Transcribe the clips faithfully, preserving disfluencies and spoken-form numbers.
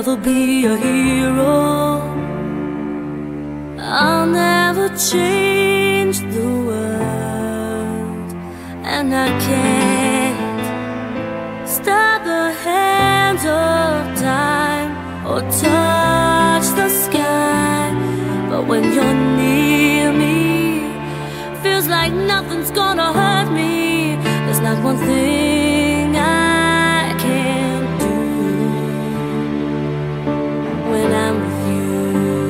never be a hero. I'll never change the world, and I can't stop the hands of time or touch the sky. But when you're near me, feels like nothing's gonna hurt me. There's not one thing I can't do when I'm with you.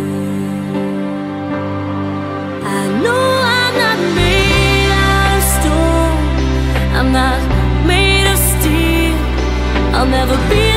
I know I'm not made out of stone, I'm not made of steel. I'll never be